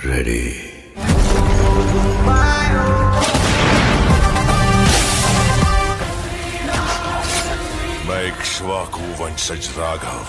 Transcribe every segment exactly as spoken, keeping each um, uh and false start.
Ready. मैं इक्ष्वाकु वंशज राघव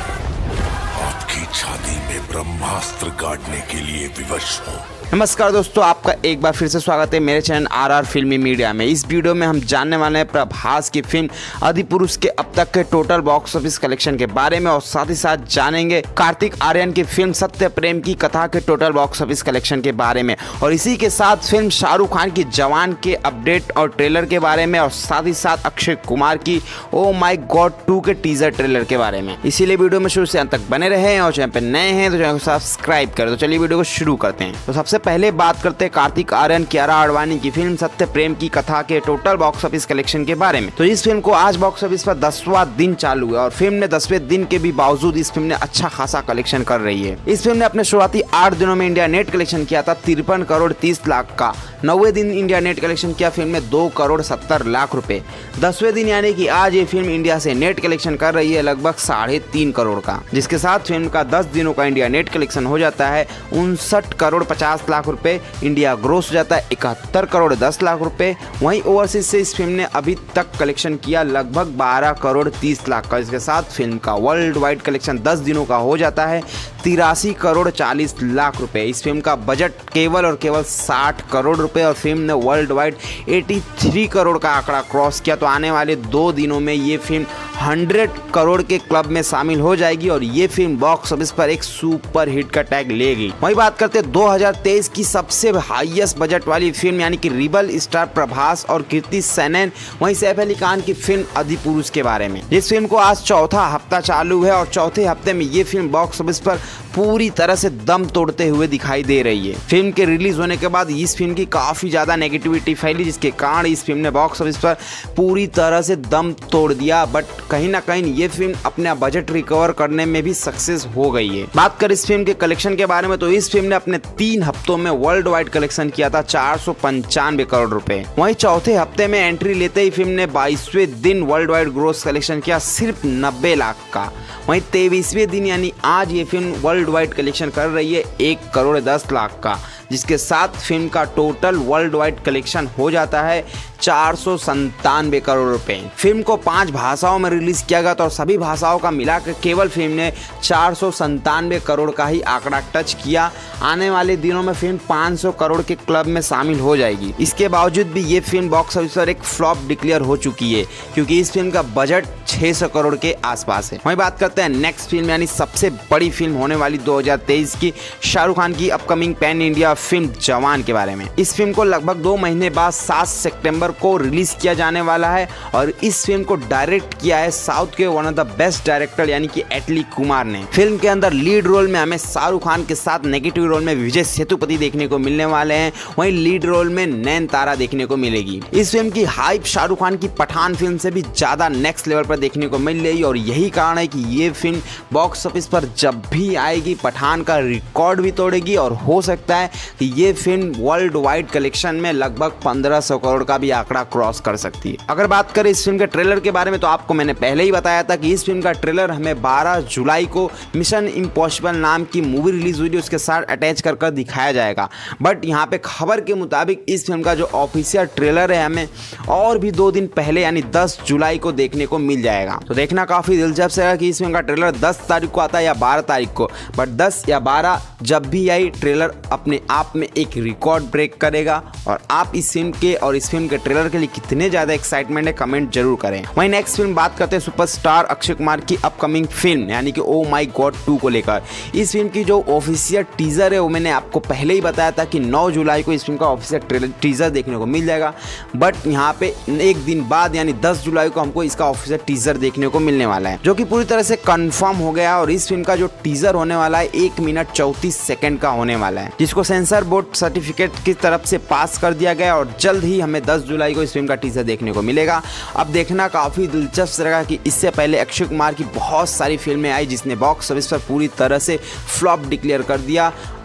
आपकी छाती में ब्रह्मास्त्र गाड़ने के लिए विवश हूँ। नमस्कार दोस्तों, आपका एक बार फिर से स्वागत है मेरे channel R R Filmy Media में। इस वीडियो में हम जानने वाले हैं प्रभास की फिल्म अधिपुरुष के अब तक के टोटल बॉक्स ऑफिस कलेक्शन के बारे में और साथ ही साथ जानेंगे कार्तिक आर्यन की फिल्म सत्य प्रेम की कथा के टोटल बॉक्स ऑफिस कलेक्शन के बारे में और इसी के साथ फिल्म शाहरुख खान की जवान के अपडेट और ट्रेलर के बारे में और साथ ही साथ अक्षय कुमार की ओ माई गॉड टू के टीजर ट्रेलर के बारे में। इसीलिए वीडियो में शुरू से अंत तक बने रहे और चैनल पर नए हैं तो चैनल को सब्सक्राइब करें। तो चलिए वीडियो को शुरू करते हैं। तो सबसे पहले बात करते हैं कार्तिक आर्यन कियारा आडवाणी की फिल्म सत्य प्रेम की कथा के टोटल बॉक्स ऑफिस कलेक्शन के बारे में। तो इस फिल्म को आज बॉक्स ऑफिस पर दसवां दिन चालू है और फिल्म ने दसवें दिन के भी बावजूद इस फिल्म ने अच्छा खासा कलेक्शन कर रही है। इस फिल्म ने अपने शुरुआती आठ दिनों में इंडिया नेट कलेक्शन किया था तिरपन करोड़ तीस लाख का। नौवे दिन इंडिया नेट कलेक्शन किया फिल्म ने दो करोड़ सत्तर लाख रुपए। दसवें दिन यानी कि आज ये फिल्म इंडिया से नेट कलेक्शन कर रही है लगभग साढ़े तीन करोड़ का, जिसके साथ फिल्म का दस दिनों का इंडिया नेट कलेक्शन हो जाता है उनसठ करोड़ पचास लाख रुपए। इंडिया ग्रोस हो जाता है इकहत्तर करोड़ दस लाख रुपए। वहीं ओवरसीज से इस फिल्म ने अभी तक कलेक्शन किया लगभग बारह करोड़ तीस लाख का, जिसके साथ फिल्म का वर्ल्ड वाइड कलेक्शन दस दिनों का हो जाता है तिरासी करोड़ चालीस लाख रुपए। इस फिल्म का बजट केवल और केवल साठ करोड़ रुपए और फिल्म ने वर्ल्ड वाइड तिरासी करोड़ का आंकड़ा क्रॉस किया। तो आने वाले दो दिनों में ये फिल्म सौ करोड़ के क्लब में शामिल हो जाएगी और ये फिल्म बॉक्स ऑफिस पर एक सुपर हिट का टैग लेगी। वही बात करते हैं दो हज़ार तेईस की सबसे हाईएस्ट बजट वाली फिल्म यानी कि रिबल स्टार प्रभास और कीर्ति सेनन वहीं सैफ अली खान की फिल्म अधिपुरुष के बारे में। इस फिल्म को आज चौथा हफ्ता चालू है और चौथे हफ्ते में ये फिल्म बॉक्स ऑफिस पर पूरी तरह से दम तोड़ते हुए दिखाई दे रही है। फिल्म के रिलीज होने के बाद इस फिल्म की काफी ज्यादा नेगेटिविटी फैली, जिसके कारण इस फिल्म ने बॉक्स ऑफिस पर पूरी तरह से दम तोड़ दिया, बट कहीं ना कहीं ये फिल्म अपना बजट रिकवर करने में भी सक्सेस हो गई है। बात कर इस फिल्म के कलेक्शन के बारे में तो इस फिल्म ने अपने तीन हफ्तों में वर्ल्ड वाइड कलेक्शन किया था चार सौ पंचानवे करोड़ रुपए। वहीं चौथे हफ्ते में एंट्री लेते ही फिल्म ने बाईसवें दिन वर्ल्ड वाइड ग्रोस कलेक्शन किया सिर्फ नब्बे लाख का। वहीं तेईसवें दिन यानी आज ये फिल्म वर्ल्ड वाइड कलेक्शन कर रही है एक करोड़ दस लाख का, जिसके साथ फिल्म का टोटल वर्ल्ड वाइड कलेक्शन हो जाता है चार सौ संतानवे करोड़ रुपए। फिल्म को पांच भाषाओं में रिलीज किया गया था और सभी भाषाओं का मिलाकर केवल फिल्म ने चार सौ संतानवे करोड़ का ही आंकड़ा टच किया। आने वाले दिनों में फिल्म पाँच सौ करोड़ के क्लब में शामिल हो जाएगी। इसके बावजूद भी ये फिल्म बॉक्स ऑफिस पर एक फ्लॉप डिक्लेयर हो चुकी है क्योंकि इस फिल्म का बजट छह सौ करोड़ के आसपास है। वहीं बात करते हैं नेक्स्ट फिल्म यानी सबसे बड़ी फिल्म होने वाली दो हज़ार तेईस की शाहरुख खान की अपकमिंग पैन इंडिया फिल्म जवान के बारे में। इस फिल्म को लगभग दो महीने बाद सात सितंबर को रिलीज किया जाने वाला है और इस फिल्म को डायरेक्ट किया है साउथ के one of the best director यानी कि एटली कुमार ने। फिल्म के अंदर लीड रोल में हमें शाहरुख खान के साथ नेगेटिव रोल में विजय सेतुपति देखने को मिलने वाले हैं, वहीं लीड रोल में नयनतारा देखने को मिलेगी। इस फिल्म की हाइप शाहरुख खान की पठान फिल्म से भी ज्यादा नेक्स्ट लेवल पर देखने को मिल रही है और यही कारण है कि ये फिल्म बॉक्स ऑफिस पर जब भी आएगी पठान का रिकॉर्ड भी तोड़ेगी और हो सकता है कि ये फिल्म वर्ल्ड वाइड कलेक्शन में लगभग पंद्रह सौ करोड़ का भी आंकड़ा क्रॉस कर सकती है। अगर बात करें इस फिल्म के ट्रेलर के बारे में तो आपको मैंने पहले ही बताया था कि इस फिल्म का ट्रेलर हमें बारह जुलाई को मिशन इम्पॉसिबल नाम की मूवी रिलीज हुई उसके साथ अटैच कर कर दिखाया जाएगा, बट यहाँ पे खबर के मुताबिक इस फिल्म का जो ऑफिशियल ट्रेलर है हमें और भी दो दिन पहले यानी दस जुलाई को देखने को मिल जाएगा। तो देखना काफी दिलचस्प है कि इस फिल्म का ट्रेलर दस तारीख को आता है या बारह तारीख को, बट दस या बारह जब भी आई ट्रेलर अपने आप में एक रिकॉर्ड ब्रेक करेगा। और आप इस फिल्म के और इस फिल्म के ट्रेलर के लिए कितने ज्यादा एक्साइटमेंट है कमेंट जरूर करें। वहीं नेक्स्ट फिल्म बात करते हैं सुपरस्टार अक्षय कुमार की अपकमिंग फिल्म यानी कि ओ माई गॉड टू को लेकर। इस फिल्म की जो ऑफिशियल टीजर है वो मैंने आपको पहले ही बताया था कि नौ जुलाई को इस फिल्म का ऑफिशियल टीजर देखने को मिल जाएगा, बट यहाँ पे एक दिन बाद यानी दस जुलाई को हमको इसका ऑफिशियल टीजर देखने को मिलने वाला है जो कि पूरी तरह से कंफर्म हो गया। और इस फिल्म का जो टीजर होने वाला है एक मिनट चौतीस सेकंड का होने वाला है, जिसको सेंसर बोर्ड सर्टिफिकेट की तरफ से पास कर दिया गया और जल्द ही हमें दस जुलाई को इस फिल्म का टीजर देखने को मिलेगा। अब देखना काफी दिलचस्प रहेगा कि इससे पहले अक्षय कुमार की बहुत सारी फिल्में आई जिसने बॉक्स ऑफिस पर पूरी तरह से फ्लॉप डिक्लेयर कर दिया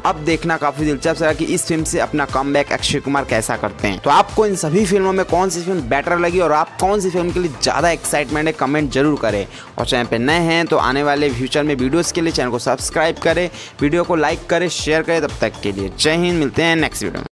अब देखना काफी दिलचस्प रहा कि इस फिल्म से अपना कमबैक अक्षय कुमार कैसा करते हैं। तो आपको इन सभी फिल्मों में कौन सी फिल्म बेटर लगी और आप कौन सी फिल्म के लिए ज्यादा एक्साइटमेंट है, कमेंट जरूर करें। और चैनल पे नए हैं तो आने वाले फ्यूचर में वीडियोस के लिए चैनल को सब्सक्राइब करें, वीडियो को लाइक करें, शेयर करें। तब तक के लिए जय हिंद, मिलते हैं नेक्स्ट वीडियो में।